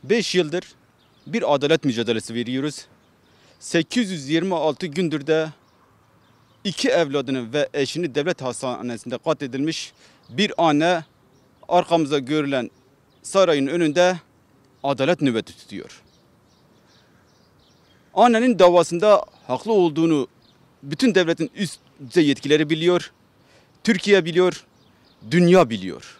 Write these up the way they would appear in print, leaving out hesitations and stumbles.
5 yıldır bir adalet mücadelesi veriyoruz. 826 gündür de 2 evladını ve eşini devlet hastanesinde katledilmiş bir anne arkamızda görülen sarayın önünde adalet nöbeti tutuyor. Annenin davasında haklı olduğunu bütün devletin üst düzey yetkileri biliyor. Türkiye biliyor, dünya biliyor.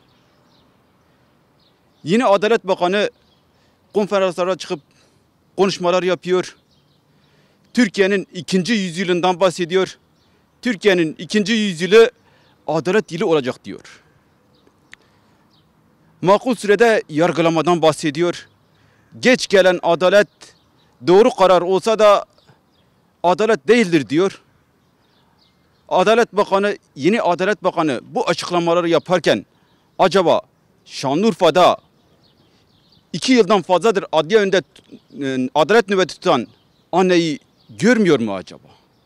Yine Adalet Bakanı konferanslara çıkıp konuşmalar yapıyor. Türkiye'nin 2. yüzyılından bahsediyor. Türkiye'nin 2. yüzyılı adalet yılı olacak diyor. Makul sürede yargılamadan bahsediyor. Geç gelen adalet doğru karar olsa da adalet değildir diyor. Adalet Bakanı, yeni Adalet Bakanı bu açıklamaları yaparken acaba Şanlıurfa'da 2 yıldan fazladır adliye önünde adalet nöbeti tutan anneyi görmüyor mu acaba?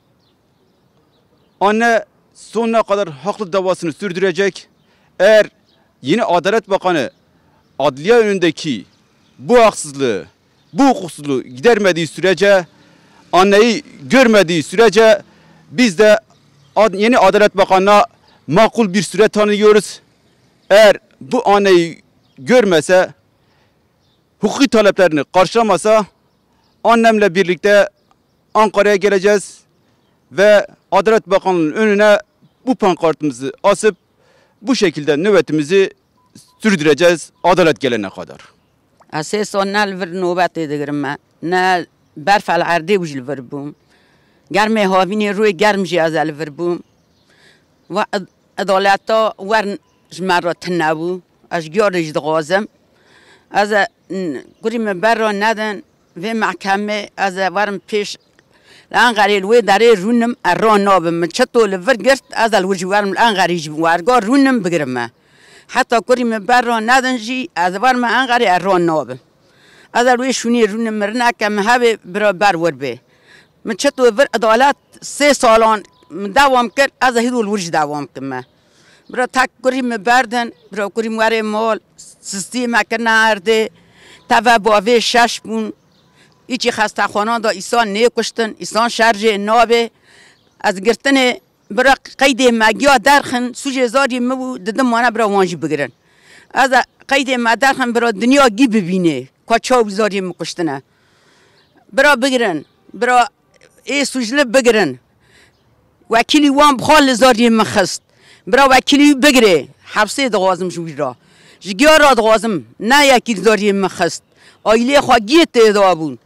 Anne sonuna kadar haklı davasını sürdürecek. Eğer yeni Adalet Bakanı adliye önündeki bu haksızlığı, bu hukuksuzluğu gidermediği sürece, anneyi görmediği sürece biz de yeni Adalet Bakanı'na makul bir süre tanıyoruz. Eğer bu anneyi görmese, hukuki taleplerini karşılamasa annemle birlikte Ankara'ya geleceğiz ve Adalet Bakanlığı'nın önüne bu pankartımızı asıp bu şekilde nöbetimizi sürdüreceğiz adalet gelene kadar. Aseson nalver nöbet ediyorum. Ne berfal ardi vujl verbum. Germe havini ruy germji azal verbum. Ve adalata ورن جمرات نبو اش گیارش دغازم از گریم برا ندن و محکمه از ورم پیش الان غریل و داره رونم اران نابم چطور ورگرت از الوجه ورم الان غریج ورگار رونم بگیرم حتی گریم برا ندن جی از ورم الان غری اران نابم از الوجه شونی رونم مرنکم هبه برا بر ور به من چطور ور عدالت 3 سالان دوام کرد از هیدو الوجه دوام کردم برا تک گریم بردن برا گریم واره مال سیستم مکن نرده تا باوی 6 بون ایچی خسته خانه دا ایسان نیکشتن ایسان شرج نابه از گرتن برا قید مگیا درخن سوژه زاری مبو ددم مانه برا وانجی بگیرن از قید مدرخن برا دنیا گی ببینه که چاو زاری مکشتنه برا بگیرن برا ای سوژله بگیرن وکیلی وان بخال زاری مخست برا وکیلی بگیره حبسه دغازم شوی را جگیار را دغازم نه یکی زاری مخست آیله خواهیت دابون